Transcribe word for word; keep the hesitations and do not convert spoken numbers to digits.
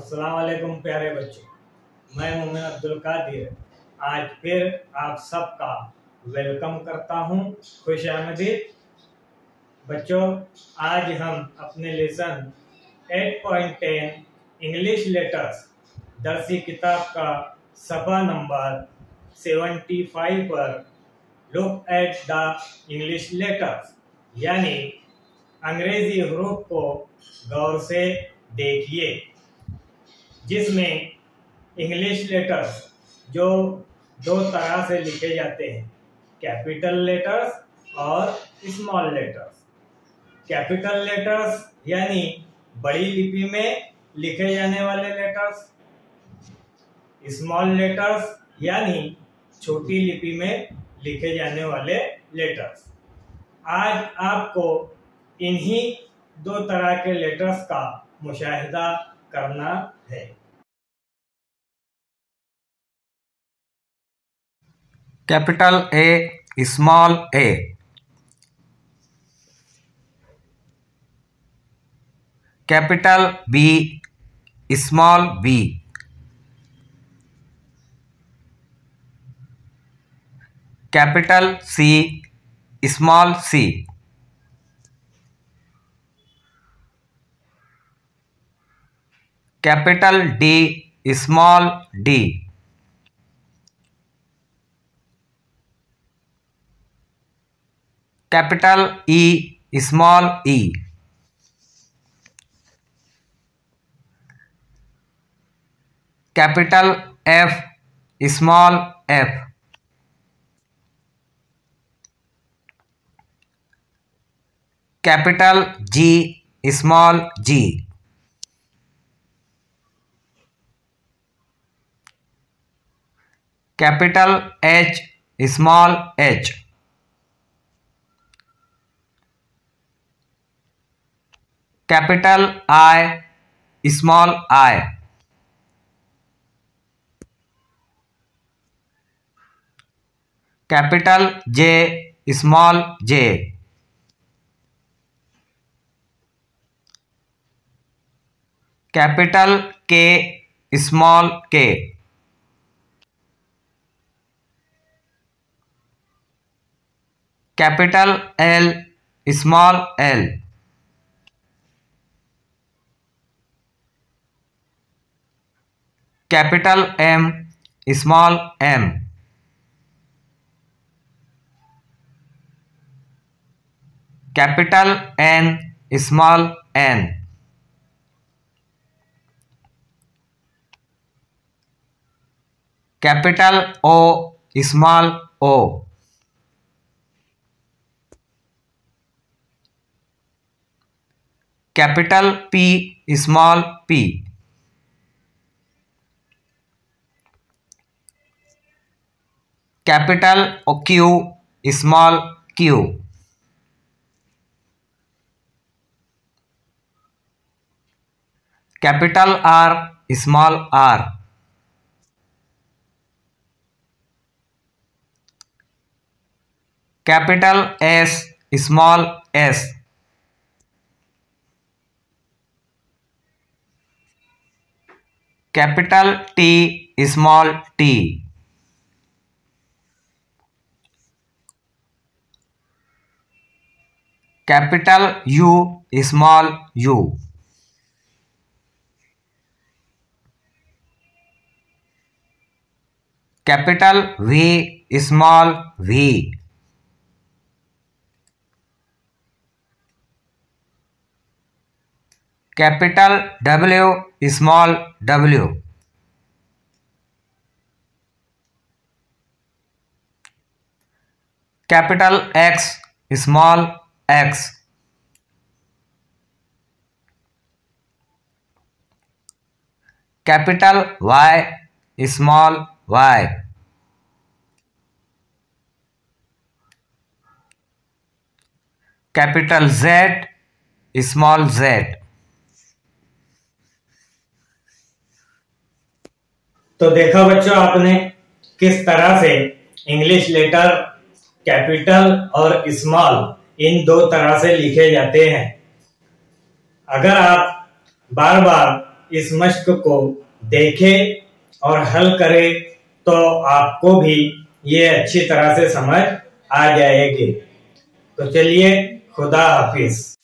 अस्सलाम वालेकुम प्यारे बच्चों, मैं मोमिन अब्दुल कादिर आज फिर आप सबका वेलकम करता हूं। खुश आमदीद बच्चों। आज हम अपने लेसन आठ पॉइंट दस इंग्लिश लेटर्स दरसी किताब का सफ़ा नंबर पचहत्तर पर look at the English letters यानी अंग्रेजी हरूफ को गौर से देखिए, जिसमें इंग्लिश लेटर्स जो दो तरह से लिखे जाते हैं, कैपिटल लेटर्स और स्मॉल लेटर्स। कैपिटल लेटर्स यानी बड़ी लिपि में लिखे जाने वाले लेटर्स, स्मॉल लेटर्स यानी छोटी लिपि में लिखे जाने वाले लेटर्स। आज आपको इन्हीं दो तरह के लेटर्स का मुशाहिदा करना है। Capital A, small A. Capital B, small B. Capital C, small C. Capital D, small D. Capital E, small E. Capital F, small F. Capital G, small G. Capital H, small H. Capital I, small I. Capital J, small J. Capital K, small K. Capital L, small L. Capital M, small M. Capital N, small N. Capital O, small O. Capital P, small P. Capital Q, small Q. Capital R, small R. Capital S, small S. Capital T, small T. Capital U, small U. Capital V, small V. Capital W, small W. Capital X, small X. Capital Y, small Y. Capital Z, small Z. तो देखा बच्चों आपने किस तरह से English letter capital और small इन दो तरह से लिखे जाते हैं। अगर आप बार बार इस मश्क को देखें और हल करें तो आपको भी ये अच्छी तरह से समझ आ जाएगी। तो चलिए, खुदा हाफिज।